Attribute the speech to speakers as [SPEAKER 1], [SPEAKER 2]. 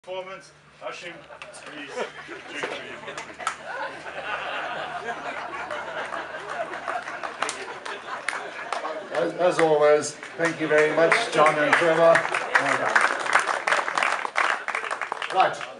[SPEAKER 1] Performance, Hashim, please drink for your country.
[SPEAKER 2] As always, thank you very much, John and Trevor. Well done. Right.